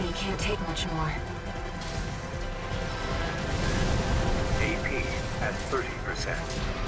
enemy can't take much more. AP at 30%.